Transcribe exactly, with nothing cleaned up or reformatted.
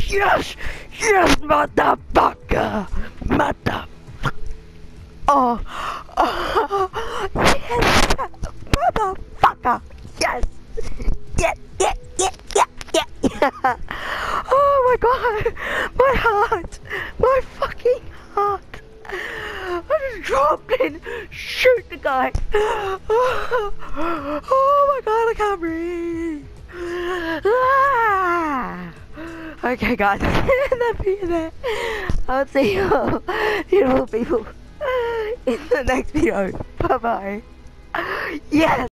Yes! Yes, motherfucker! Mother... Oh! Oh! Yes! Motherfucker! Yes! Yeah, yeah, yeah, yeah, yeah, yeah! Oh my god! My heart! My fucking heart! I just dropped in! Shoot the guy! Oh, oh my god, I can't breathe! Ah! Okay guys, that'll be there. I'll see you beautiful people in the next video. Bye bye. Yes!